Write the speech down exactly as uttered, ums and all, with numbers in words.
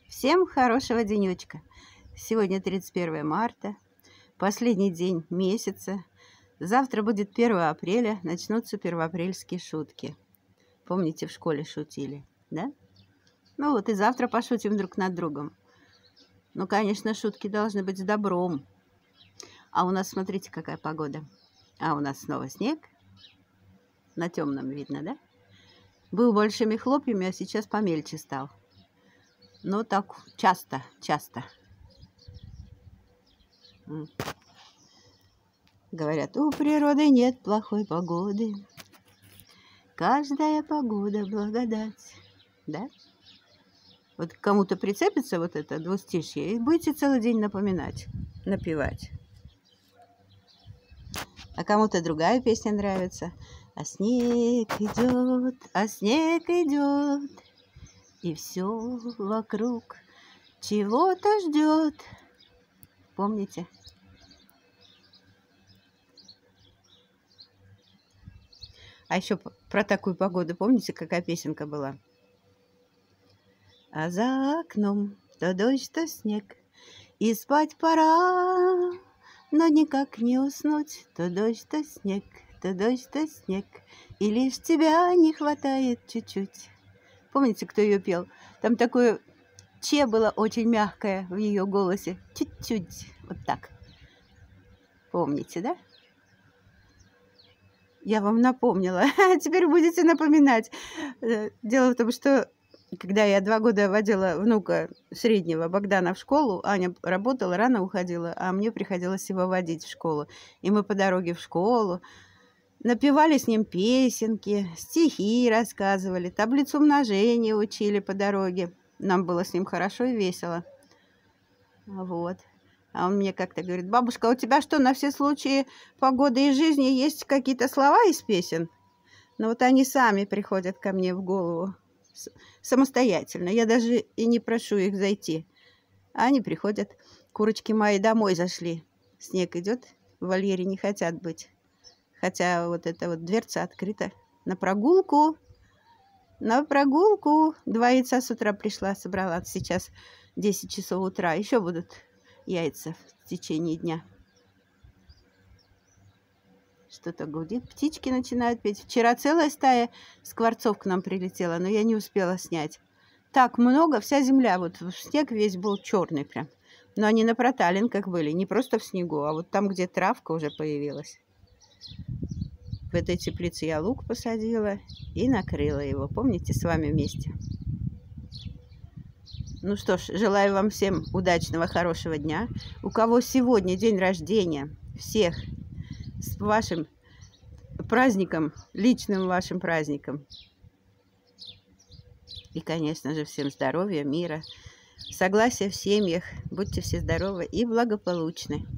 Всем хорошего денечка. Сегодня тридцать первое марта, последний день месяца. Завтра будет первое апреля, начнутся первоапрельские шутки. Помните, в школе шутили, да? Ну вот и завтра пошутим друг над другом. Ну, конечно, шутки должны быть с добром. А у нас, смотрите, какая погода. А у нас снова снег. На темном видно, да? Был большими хлопьями, а сейчас помельче стал. Ну, так часто, часто. Говорят, у природы нет плохой погоды. Каждая погода благодать. Да? Вот кому-то прицепится вот это двустишье, и будете целый день напоминать, напевать. А кому-то другая песня нравится. А снег идет, а снег идет, и все вокруг чего-то ждет. Помните? А еще про такую погоду, помните, какая песенка была? А за окном то дождь, то снег, и спать пора, но никак не уснуть. То дождь, то снег, то дождь, то снег, и лишь тебя не хватает чуть-чуть. Помните, кто ее пел? Там такое че было очень мягкое в ее голосе. Чуть-чуть. Вот так. Помните, да? Я вам напомнила. Теперь будете напоминать. Дело в том, что когда я два года водила внука среднего Богдана в школу, Аня работала, рано уходила, а мне приходилось его водить в школу. И мы по дороге в школу напевали с ним песенки, стихи рассказывали, таблицу умножения учили по дороге. Нам было с ним хорошо и весело. Вот. А он мне как-то говорит: бабушка, у тебя что, на все случаи погоды и жизни есть какие-то слова из песен? Но вот они сами приходят ко мне в голову самостоятельно. Я даже и не прошу их зайти. А они приходят. Курочки мои домой зашли. Снег идет, в вольере не хотят быть. Хотя вот эта вот дверца открыта. На прогулку. На прогулку. Два яйца с утра пришла, собрала. Сейчас десять часов утра. Еще будут яйца в течение дня. Что-то гудит. Птички начинают петь. Вчера целая стая скворцов к нам прилетела, но я не успела снять. Так много, вся земля, вот снег весь был черный прям. Но они на проталинках были, не просто в снегу, а вот там, где травка уже появилась. В этой теплице я лук посадила и накрыла его. Помните, с вами вместе. Ну что ж, желаю вам всем удачного, хорошего дня. У кого сегодня день рождения, всех с вашим праздником, личным вашим праздником. И, конечно же, всем здоровья, мира, согласия в семьях. Будьте все здоровы и благополучны.